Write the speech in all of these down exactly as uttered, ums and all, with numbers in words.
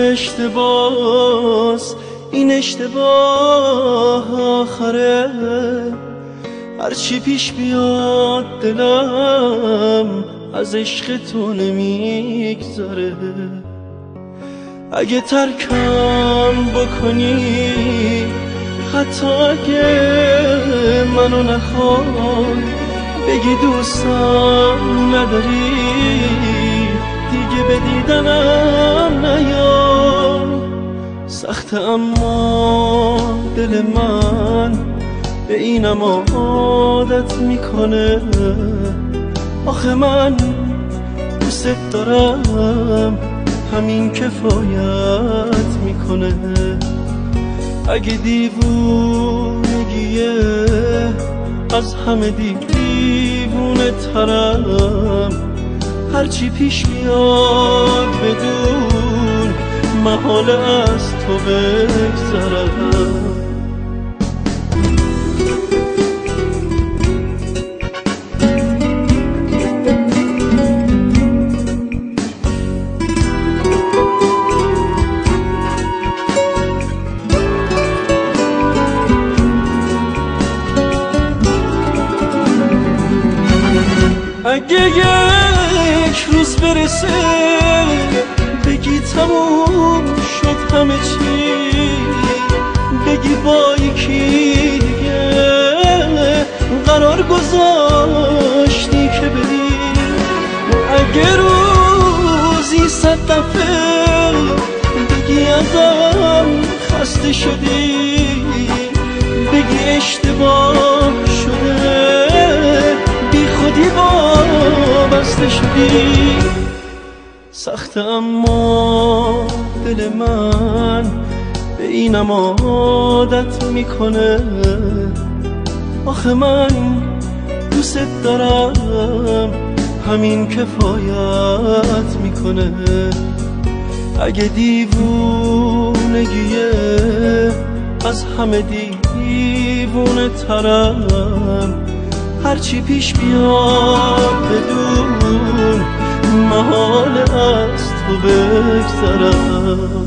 اشتباس، این اشتباه آخره. هرچی پیش بیاد دلم از عشق تو نمیگذره. اگه ترکم بکنی، حتی اگه منو نخوای، بگی دوستم نداری، دیگه به دیدنم نیا. سخته اما دل من به اینم عادت میکنه. آخه من دوست دارم، همین کفایت میکنه. اگه دیوونگیه از همه دیوونه ترم، هرچی پیش بیاد بدون محال از تو بگذرم. اگه یک روز برسه بگی تموم شد همه چی، بگی با یکی دیگه قرار گذاشتی که بری. اگه روزی صد دفعه بگی ازم خسته شدی، بگی اشتباه شده، بی خودی وابسته شدی. سخته اما دل من به اینم عادت میکنه. آخه من دوست دارم، همین کفایت میکنه. اگه دیوونگیه از همه دیوونه ترم، هرچی پیش بیاد بدون محال از تو بگذرم.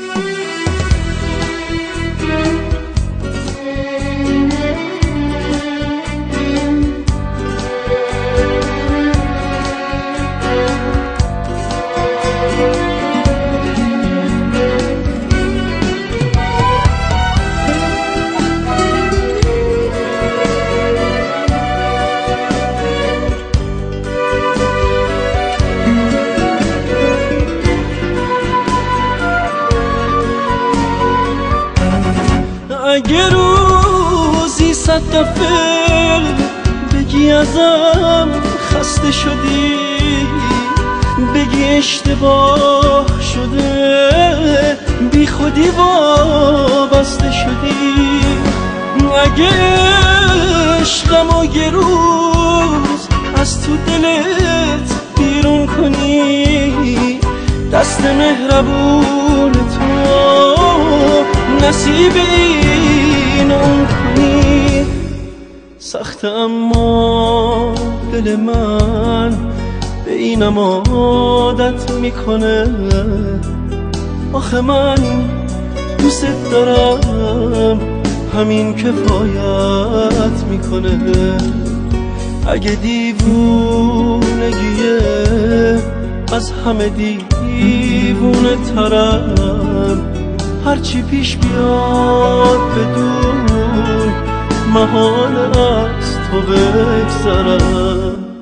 اگه روزی صد دفعه بگی ازم خسته شدی، بگی اشتباه شده، بی خودی وابسته شدی. اگه عشقمو یه روز از تو دلت بیرون کنی، دست مهربون تو نصیب این اون کنی. سخته اما دل من به اینم عادت میکنه. آخه من دوست دارم، همین کفایت میکنه. اگه دیوونگیه از همه دیوونه ترم، هرچی پیش بیاد بدون محال از تو بگذرم.